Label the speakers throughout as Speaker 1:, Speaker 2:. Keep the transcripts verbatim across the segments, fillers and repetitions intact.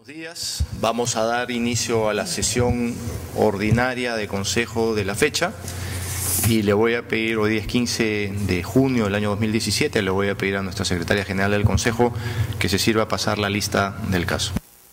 Speaker 1: Buenos días. Vamos a dar inicio a la sesión ordinaria de Consejo de la fecha y le voy a pedir, hoy día es quince de junio del año dos mil diecisiete, le voy a pedir a nuestra Secretaria General del Consejo que se sirva a pasar la lista del caso.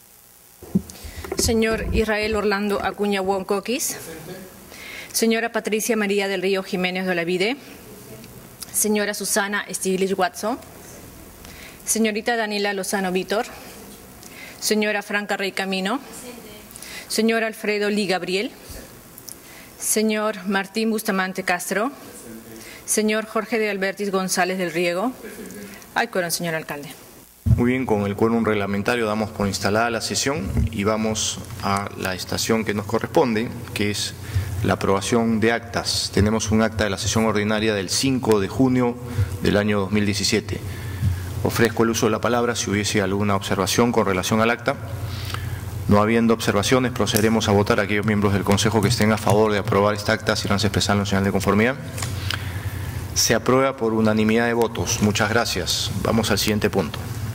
Speaker 2: Señor Israel Orlando Acuña Huoncoquis. Señora Patricia María del Río Jiménez de Olavide. Señora Susana Stiglitz Watson. Señorita Daniela Lozano Vítor. Señora Franca Rey Camino. Señor Alfredo Lee Gabriel. Señor Martín Bustamante Castro. Señor Jorge de Albertis González del Riego. Hay quórum, señor alcalde.
Speaker 1: Muy bien, con el quórum reglamentario damos por instalada la sesión y vamos a la estación que nos corresponde, que es la aprobación de actas. Tenemos un acta de la sesión ordinaria del cinco de junio del año dos mil diecisiete. Ofrezco el uso de la palabra si hubiese alguna observación con relación al acta. No habiendo observaciones, procederemos a votar a aquellos miembros del Consejo que estén a favor de aprobar esta acta, si no se expresan en señal de conformidad. Se aprueba por unanimidad de votos. Muchas gracias. Vamos al siguiente punto.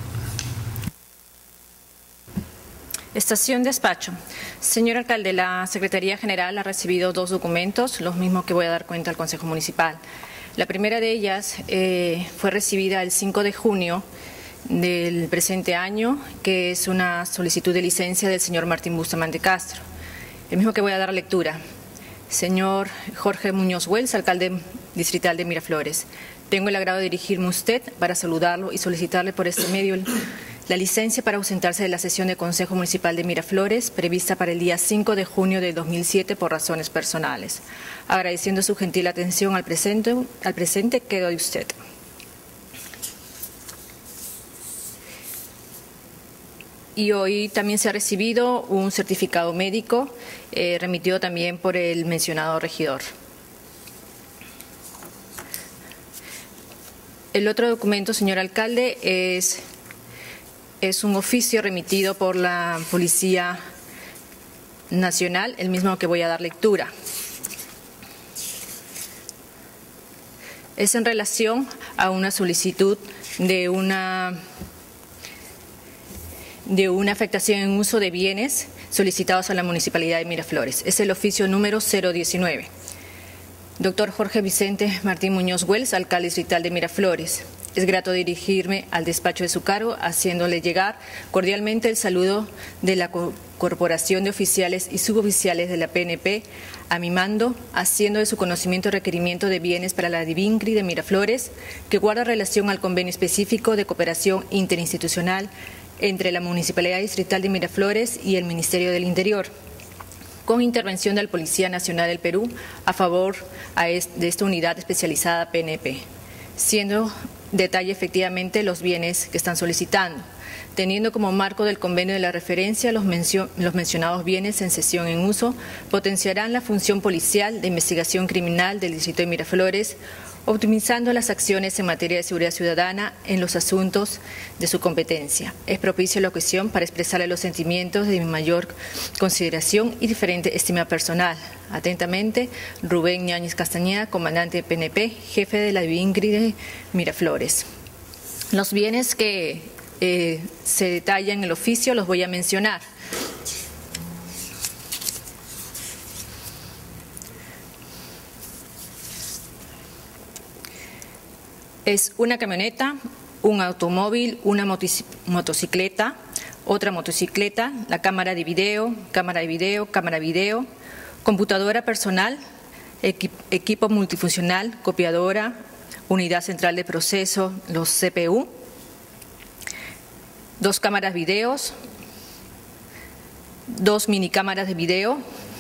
Speaker 2: Estación despacho. Señor alcalde, la Secretaría General ha recibido dos documentos, los mismos que voy a dar cuenta al Consejo Municipal. La primera de ellas eh, fue recibida el cinco de junio del presente año, que es una solicitud de licencia del señor Martín Bustamante Castro. El mismo que voy a dar lectura. Señor Jorge Muñoz Wells, alcalde distrital de Miraflores. Tengo el agrado de dirigirme a usted para saludarlo y solicitarle por este medio la licencia para ausentarse de la sesión de Consejo Municipal de Miraflores, prevista para el día cinco de junio del dos mil siete por razones personales. Agradeciendo su gentil atención al presente, al presente quedo de usted. Y hoy también se ha recibido un certificado médico eh, remitido también por el mencionado regidor. El otro documento, señor alcalde, es, es un oficio remitido por la Policía Nacional, el mismo que voy a dar lectura. Es en relación a una solicitud de una, de una afectación en uso de bienes solicitados a la Municipalidad de Miraflores. Es el oficio número cero diecinueve. Doctor Jorge Vicente Martín Muñoz Wells, alcalde distrital de Miraflores. Es grato dirigirme al despacho de su cargo, haciéndole llegar cordialmente el saludo de la Corporación de Oficiales y Suboficiales de la P N P a mi mando, haciendo de su conocimiento requerimiento de bienes para la DIVINCRI de Miraflores, que guarda relación al convenio específico de cooperación interinstitucional entre la Municipalidad Distrital de Miraflores y el Ministerio del Interior, con intervención de la Policía Nacional del Perú a favor de esta unidad especializada P N P, siendo detalle efectivamente los bienes que están solicitando, teniendo como marco del convenio de la referencia los, mencio los mencionados bienes en cesión en uso, potenciarán la función policial de investigación criminal del Distrito de Miraflores, optimizando las acciones en materia de seguridad ciudadana en los asuntos de su competencia. Es propicia la ocasión para expresarle los sentimientos de mi mayor consideración y diferente estima personal. Atentamente, Rubén Ñáñez Castañeda, comandante de P N P, jefe de la DIVINCRI de Miraflores. Los bienes que eh, se detallan en el oficio los voy a mencionar. Es una camioneta, un automóvil, una motocicleta, otra motocicleta, la cámara de video, cámara de video, cámara de video, computadora personal, equi equipo multifuncional, copiadora, unidad central de proceso, los C P U, dos cámaras videos, dos minicámaras de video,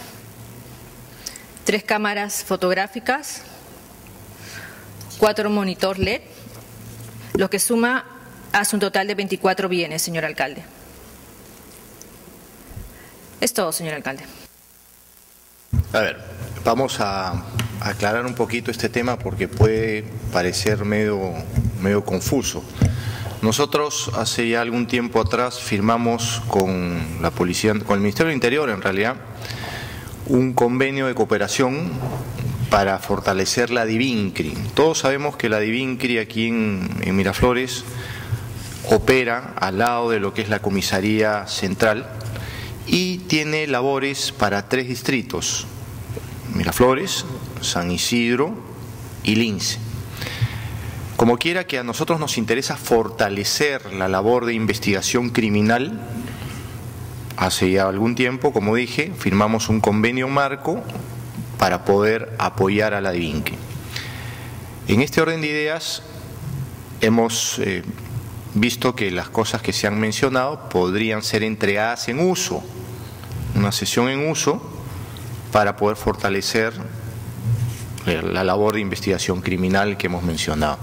Speaker 2: tres cámaras fotográficas, cuatro monitor L E D, lo que suma hace un total de veinticuatro bienes, señor alcalde. Es todo, señor alcalde.
Speaker 1: A ver, vamos a aclarar un poquito este tema porque puede parecer medio, medio confuso. Nosotros hace ya algún tiempo atrás firmamos con la policía, con el Ministerio del Interior en realidad, un convenio de cooperación para fortalecer la DIVINCRI. Todos sabemos que la DIVINCRI aquí en, en Miraflores opera al lado de lo que es la comisaría central y tiene labores para tres distritos: Miraflores, San Isidro y Lince. Como quiera que a nosotros nos interesa fortalecer la labor de investigación criminal, hace ya algún tiempo, como dije, firmamos un convenio marco para poder apoyar a la DIVINCRI. En este orden de ideas hemos eh, visto que las cosas que se han mencionado podrían ser entregadas en uso, una sesión en uso para poder fortalecer la labor de investigación criminal que hemos mencionado.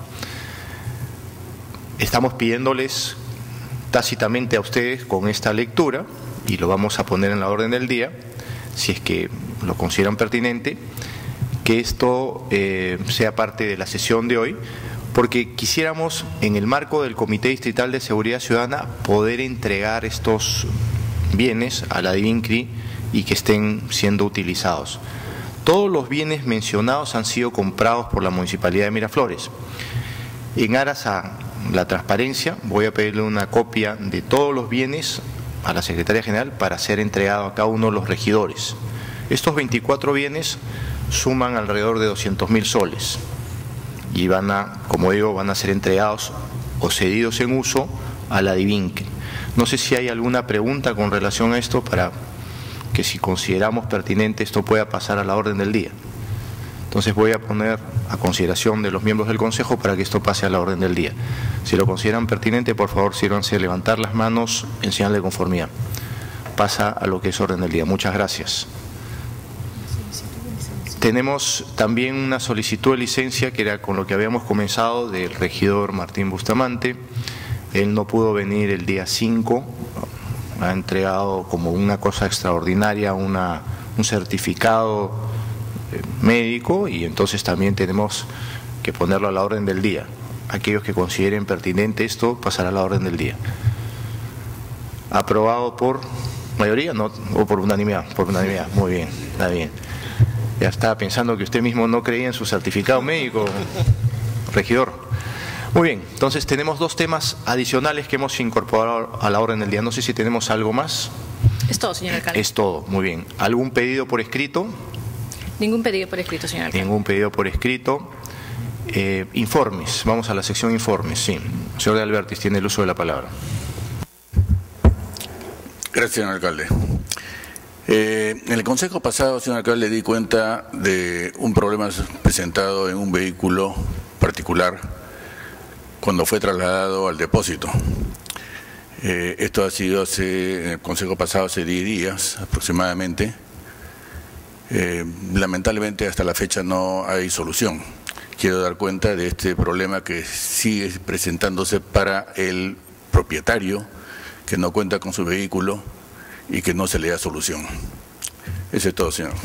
Speaker 1: Estamos pidiéndoles tácitamente a ustedes con esta lectura, y lo vamos a poner en la orden del día, si es que lo consideran pertinente, que esto eh, sea parte de la sesión de hoy, porque quisiéramos, en el marco del Comité Distrital de Seguridad Ciudadana, poder entregar estos bienes a la DIVINCRI y que estén siendo utilizados. Todos los bienes mencionados han sido comprados por la Municipalidad de Miraflores. En aras a la transparencia, voy a pedirle una copia de todos los bienes a la Secretaría General para ser entregado a cada uno de los regidores. Estos veinticuatro bienes suman alrededor de doscientos mil soles y van a, como digo, van a ser entregados o cedidos en uso a la DIVINCRI. No sé si hay alguna pregunta con relación a esto para que, si consideramos pertinente, esto pueda pasar a la orden del día. Entonces voy a poner a consideración de los miembros del Consejo para que esto pase a la orden del día. Si lo consideran pertinente, por favor, sírvanse a levantar las manos en señal de conformidad. Pasa a lo que es orden del día. Muchas gracias. Tenemos también una solicitud de licencia, que era con lo que habíamos comenzado, del regidor Martín Bustamante. Él no pudo venir el día cinco, ha entregado como una cosa extraordinaria una, un certificado médico, y entonces también tenemos que ponerlo a la orden del día. Aquellos que consideren pertinente esto, pasará a la orden del día. ¿Aprobado por mayoría? No, o por unanimidad. Por unanimidad, muy bien, está bien. Ya estaba pensando que usted mismo no creía en su certificado médico, regidor. Muy bien, entonces tenemos dos temas adicionales que hemos incorporado a la orden del día. No sé si tenemos algo más.
Speaker 2: Es todo, señor alcalde.
Speaker 1: Es todo, muy bien. ¿Algún pedido por escrito?
Speaker 2: Ningún pedido por escrito, señor alcalde.
Speaker 1: Ningún pedido por escrito. Eh, informes, vamos a la sección informes, sí. Señor de Albertis, tiene el uso de la palabra.
Speaker 3: Gracias, señor alcalde. Eh, en el consejo pasado, señor alcalde, di cuenta de un problema presentado en un vehículo particular cuando fue trasladado al depósito. Eh, esto ha sido hace, en el consejo pasado hace diez días aproximadamente. Eh, lamentablemente hasta la fecha no hay solución. Quiero dar cuenta de este problema que sigue presentándose para el propietario que no cuenta con su vehículo y que no se le da solución. Eso es todo, señor.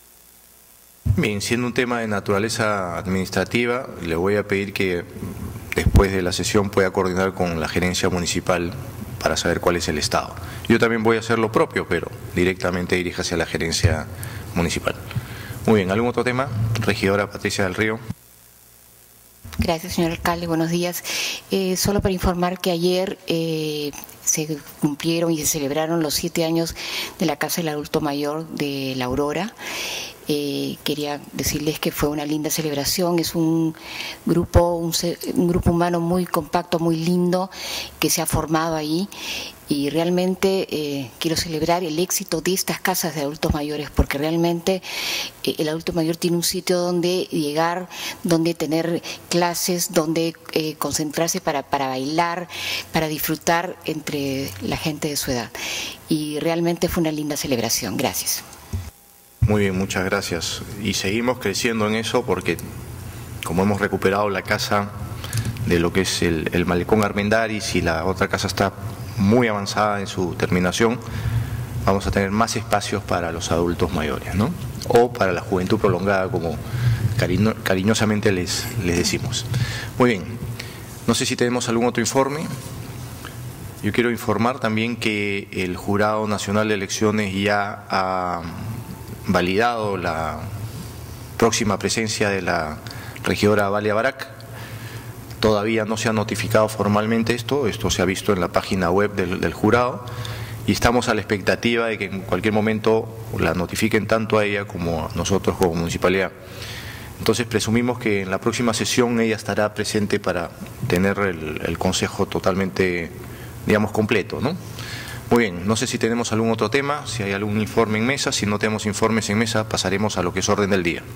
Speaker 1: Bien, siendo un tema de naturaleza administrativa, le voy a pedir que después de la sesión pueda coordinar con la gerencia municipal para saber cuál es el estado. Yo también voy a hacer lo propio, pero directamente diríjase a la gerencia municipal. Muy bien, ¿algún otro tema? Regidora Patricia del Río.
Speaker 4: Gracias, señor alcalde. Buenos días. Eh, solo para informar que ayer eh, se cumplieron y se celebraron los siete años de la Casa del Adulto Mayor de La Aurora. Eh, quería decirles que fue una linda celebración. Es un grupo, un, un grupo humano muy compacto, muy lindo, que se ha formado ahí. Y realmente eh, quiero celebrar el éxito de estas casas de adultos mayores, porque realmente eh, el adulto mayor tiene un sitio donde llegar, donde tener clases, donde eh, concentrarse para, para bailar, para disfrutar entre la gente de su edad. Y realmente fue una linda celebración. Gracias.
Speaker 1: Muy bien, muchas gracias. Y seguimos creciendo en eso porque, como hemos recuperado la casa de lo que es el, el Malecón Armendáriz, y la otra casa está muy avanzada en su terminación, vamos a tener más espacios para los adultos mayores, ¿no? O para la juventud prolongada, como cariño, cariñosamente les, les decimos. Muy bien, no sé si tenemos algún otro informe. Yo quiero informar también que el Jurado Nacional de Elecciones ya ha validado la próxima presencia de la regidora Valia Barak. todavía no se ha notificado formalmente esto, esto se ha visto en la página web del, del jurado, y estamos a la expectativa de que en cualquier momento la notifiquen tanto a ella como a nosotros como municipalidad. Entonces presumimos que en la próxima sesión ella estará presente para tener el, el consejo totalmente, digamos, completo, ¿no? Muy bien, no sé si tenemos algún otro tema, si hay algún informe en mesa. Si no tenemos informes en mesa, pasaremos a lo que es orden del día.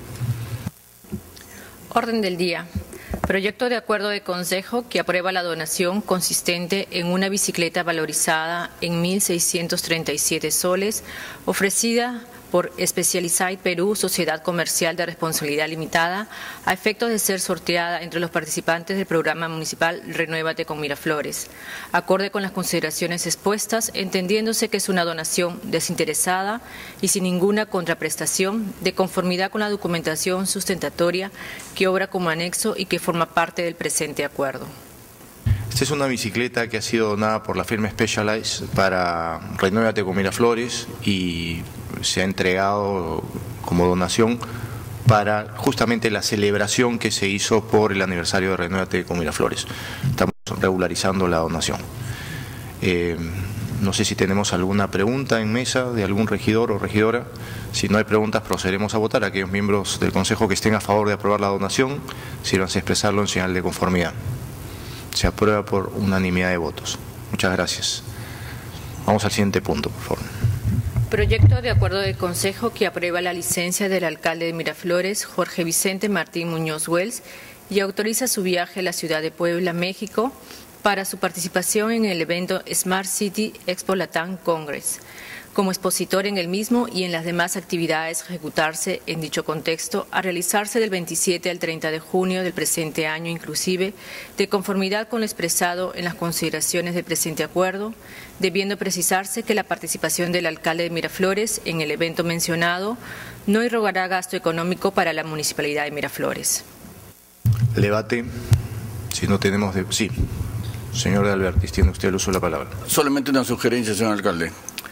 Speaker 2: Orden del día. Proyecto de acuerdo de consejo que aprueba la donación consistente en una bicicleta valorizada en mil seiscientos treinta y siete soles, ofrecida por Specialized Perú, Sociedad Comercial de Responsabilidad Limitada, a efectos de ser sorteada entre los participantes del programa municipal Renuévate con Miraflores. Acorde con las consideraciones expuestas, entendiéndose que es una donación desinteresada y sin ninguna contraprestación, de conformidad con la documentación sustentatoria que obra como anexo y que forma parte del presente acuerdo.
Speaker 1: Esta es una bicicleta que ha sido donada por la firma Specialized para Renuévate con Miraflores y se ha entregado como donación para justamente la celebración que se hizo por el aniversario de Renuévate con Miraflores. Estamos regularizando la donación. Eh, no sé si tenemos alguna pregunta en mesa de algún regidor o regidora. Si no hay preguntas, procederemos a votar. Aquellos miembros del Consejo que estén a favor de aprobar la donación, sírvanse a expresarlo en señal de conformidad. Se aprueba por unanimidad de votos. Muchas gracias. Vamos al siguiente punto, por favor.
Speaker 2: Proyecto de acuerdo del Consejo que aprueba la licencia del alcalde de Miraflores, Jorge Vicente Martín Muñoz Wells, y autoriza su viaje a la ciudad de Puebla, México, para su participación en el evento Smart City Expo Latam Congress, como expositor en el mismo y en las demás actividades a ejecutarse en dicho contexto, a realizarse del veintisiete al treinta de junio del presente año inclusive, de conformidad con lo expresado en las consideraciones del presente acuerdo, debiendo precisarse que la participación del alcalde de Miraflores en el evento mencionado no irrogará gasto económico para la Municipalidad de Miraflores.
Speaker 1: Debate. Si no tenemos... De... Sí. Señor de Albertis, tiene usted el uso de la palabra.
Speaker 3: Solamente una sugerencia, señor alcalde.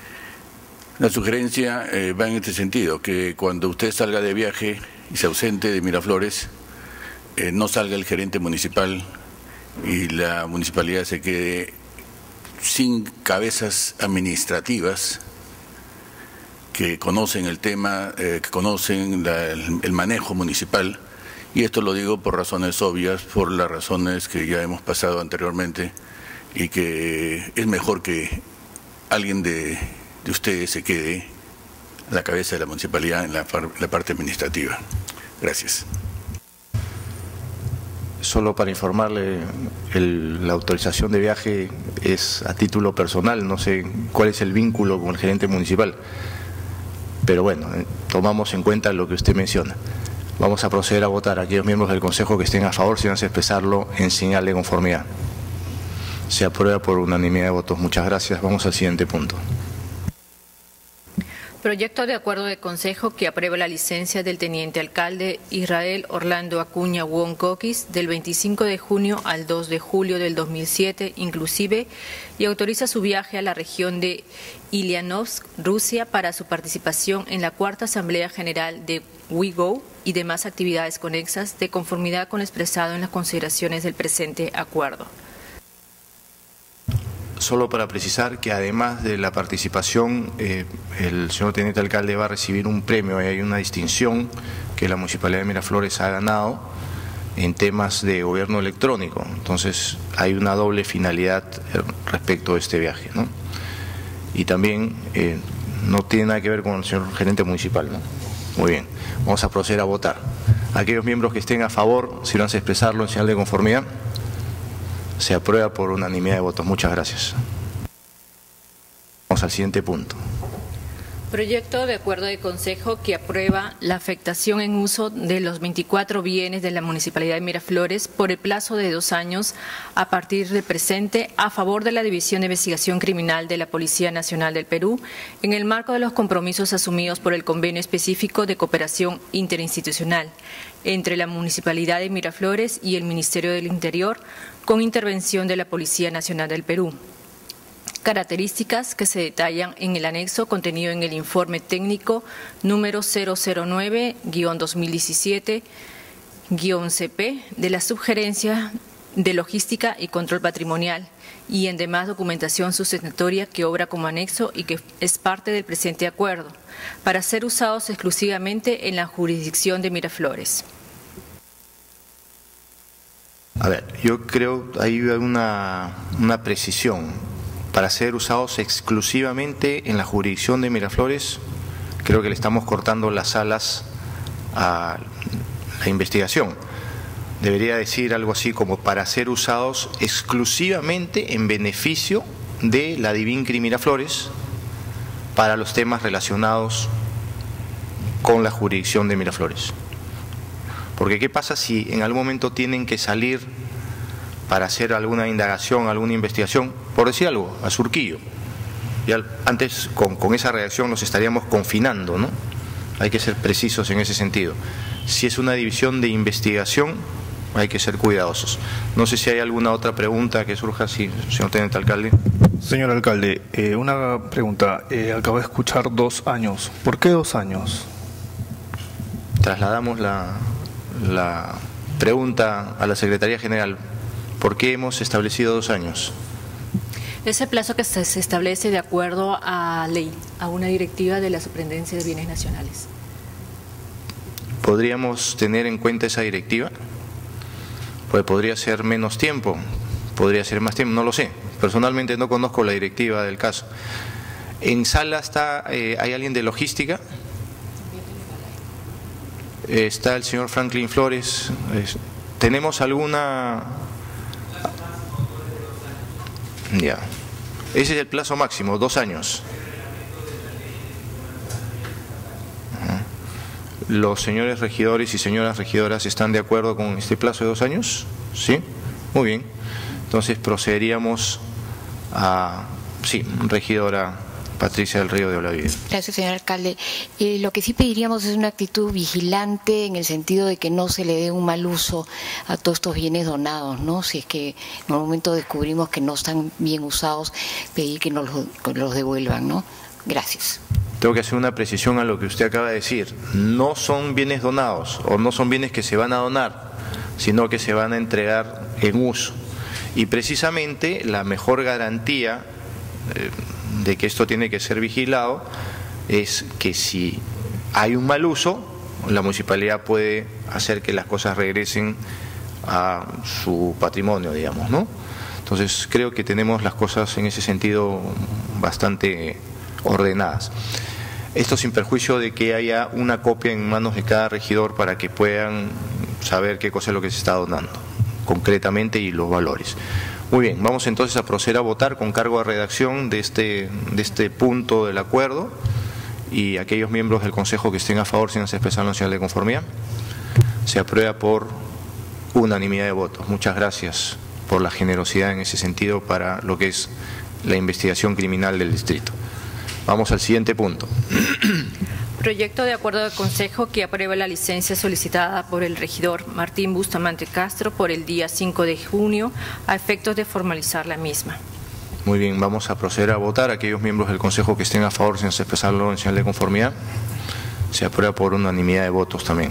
Speaker 3: La sugerencia eh, va en este sentido, que cuando usted salga de viaje y se ausente de Miraflores, eh, no salga el gerente municipal y la municipalidad se quede sin cabezas administrativas que conocen el tema, eh, que conocen la, el, el manejo municipal, y esto lo digo por razones obvias, por las razones que ya hemos pasado anteriormente, y que es mejor que alguien de... de ustedes se quede a la cabeza de la municipalidad en la, la parte administrativa. Gracias.
Speaker 1: Solo para informarle, el, la autorización de viaje es a título personal, no sé cuál es el vínculo con el gerente municipal, pero bueno, tomamos en cuenta lo que usted menciona. Vamos a proceder a votar. Aquellos miembros del Consejo que estén a favor, si van a expresarlo en señal de conformidad. Se aprueba por unanimidad de votos. Muchas gracias. Vamos al siguiente punto.
Speaker 2: Proyecto de acuerdo de consejo que aprueba la licencia del teniente alcalde Israel Orlando Acuña Wong Coquis del veinticinco de junio al dos de julio del dos mil siete inclusive, y autoriza su viaje a la región de Ilianovsk, Rusia, para su participación en la cuarta Asamblea General de WeGo y demás actividades conexas, de conformidad con lo expresado en las consideraciones del presente acuerdo.
Speaker 1: Solo para precisar que además de la participación, eh, el señor teniente alcalde va a recibir un premio, hay una distinción que la Municipalidad de Miraflores ha ganado en temas de gobierno electrónico. Entonces hay una doble finalidad respecto a este viaje, ¿no? Y también eh, no tiene nada que ver con el señor gerente municipal, ¿no? Muy bien, vamos a proceder a votar. Aquellos miembros que estén a favor, si van a expresarlo en señal de conformidad. Se aprueba por unanimidad de votos. Muchas gracias. Vamos al siguiente punto.
Speaker 2: Proyecto de acuerdo de consejo que aprueba la afectación en uso de los veinticuatro bienes de la Municipalidad de Miraflores por el plazo de dos años a partir del presente a favor de la División de Investigación Criminal de la Policía Nacional del Perú en el marco de los compromisos asumidos por el Convenio Específico de Cooperación Interinstitucional entre la Municipalidad de Miraflores y el Ministerio del Interior con intervención de la Policía Nacional del Perú. Características que se detallan en el anexo contenido en el informe técnico número cero cero nueve guión dos mil diecisiete guión C P de la subgerencia de logística y control patrimonial y en demás documentación sustentatoria que obra como anexo y que es parte del presente acuerdo, para ser usados exclusivamente en la jurisdicción de Miraflores.
Speaker 1: A ver, yo creo hay una, una precisión. Para ser usados exclusivamente en la jurisdicción de Miraflores, creo que le estamos cortando las alas a la investigación. Debería decir algo así como para ser usados exclusivamente en beneficio de la Divincri Miraflores para los temas relacionados con la jurisdicción de Miraflores. Porque ¿qué pasa si en algún momento tienen que salir para hacer alguna indagación, alguna investigación, por decir algo, a Surquillo? Ya antes con, con esa reacción los estaríamos confinando, ¿no? Hay que ser precisos en ese sentido. Si es una división de investigación, hay que ser cuidadosos. No sé si hay alguna otra pregunta que surja, sí, señor teniente alcalde.
Speaker 5: Señor alcalde, eh, una pregunta. Eh, acabo de escuchar dos años. ¿Por qué dos años?
Speaker 1: Trasladamos la, la pregunta a la Secretaría General. ¿Por qué hemos establecido dos años?
Speaker 2: Es el plazo que se establece de acuerdo a ley, a una directiva de la Superintendencia de Bienes Nacionales.
Speaker 1: ¿Podríamos tener en cuenta esa directiva? Pues podría ser menos tiempo, podría ser más tiempo, no lo sé. Personalmente no conozco la directiva del caso. En sala está, eh, ¿hay alguien de logística? Está el señor Franklin Flores. ¿Tenemos alguna...? Ya. Ese es el plazo máximo, dos años. ¿Los señores regidores y señoras regidoras están de acuerdo con este plazo de dos años? ¿Sí? Muy bien. Entonces procederíamos a... Sí, regidora Patricia del Río de Olavide.
Speaker 4: Gracias, señor alcalde. Eh, lo que sí pediríamos es una actitud vigilante en el sentido de que no se le dé un mal uso a todos estos bienes donados, ¿no? Si es que en un momento descubrimos que no están bien usados, pedir que nos los, que los devuelvan, ¿no? Gracias.
Speaker 1: Tengo que hacer una precisión a lo que usted acaba de decir. No son bienes donados o no son bienes que se van a donar, sino que se van a entregar en uso. Y precisamente la mejor garantía eh, de que esto tiene que ser vigilado es que si hay un mal uso, la municipalidad puede hacer que las cosas regresen a su patrimonio, digamos, ¿no? Entonces creo que tenemos las cosas en ese sentido bastante ordenadas. Esto sin perjuicio de que haya una copia en manos de cada regidor para que puedan saber qué cosa es lo que se está donando concretamente y los valores. Muy bien, vamos entonces a proceder a votar con cargo de redacción de este, de este punto del acuerdo, y aquellos miembros del Consejo que estén a favor, sin expresar la señal de conformidad. Se aprueba por unanimidad de votos. Muchas gracias por la generosidad en ese sentido para lo que es la investigación criminal del distrito. Vamos al siguiente punto.
Speaker 2: Proyecto de acuerdo de consejo que aprueba la licencia solicitada por el regidor Martín Bustamante Castro por el día cinco de junio a efectos de formalizar la misma.
Speaker 1: Muy bien, vamos a proceder a votar. Aquellos miembros del Consejo que estén a favor, sin expresarlo en señal de conformidad, se aprueba por unanimidad de votos también.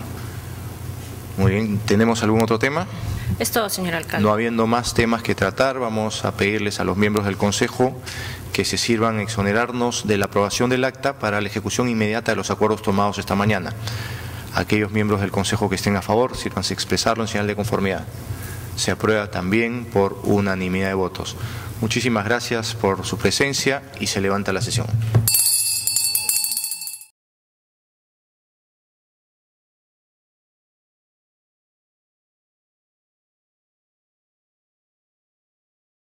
Speaker 1: Muy bien, ¿tenemos algún otro tema?
Speaker 2: Es todo, señor alcalde.
Speaker 1: No habiendo más temas que tratar, vamos a pedirles a los miembros del Consejo que se sirvan a exonerarnos de la aprobación del acta para la ejecución inmediata de los acuerdos tomados esta mañana. Aquellos miembros del Consejo que estén a favor, sírvanse a expresarlo en señal de conformidad. Se aprueba también por unanimidad de votos. Muchísimas gracias por su presencia y se levanta la sesión.